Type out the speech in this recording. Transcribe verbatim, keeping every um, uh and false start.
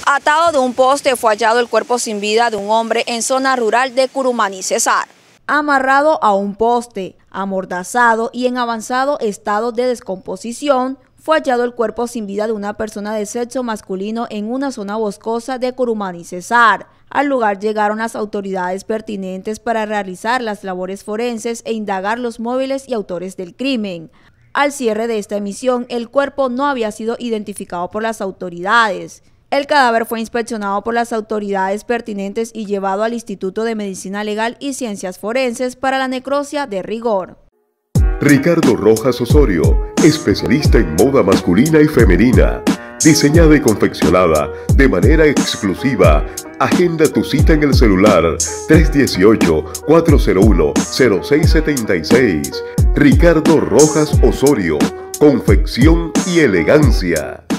Atado de un poste fue hallado el cuerpo sin vida de un hombre en zona rural de Curumaní, Cesar. Amarrado a un poste, amordazado y en avanzado estado de descomposición, fue hallado el cuerpo sin vida de una persona de sexo masculino en una zona boscosa de Curumaní, Cesar. Al lugar llegaron las autoridades pertinentes para realizar las labores forenses e indagar los móviles y autores del crimen. Al cierre de esta emisión, el cuerpo no había sido identificado por las autoridades. El cadáver fue inspeccionado por las autoridades pertinentes y llevado al Instituto de Medicina Legal y Ciencias Forenses para la necropsia de rigor. Ricardo Rojas Osorio, especialista en moda masculina y femenina. Diseñada y confeccionada de manera exclusiva. Agenda tu cita en el celular tres uno ocho, cuatro cero uno, cero seis siete seis. Ricardo Rojas Osorio, confección y elegancia.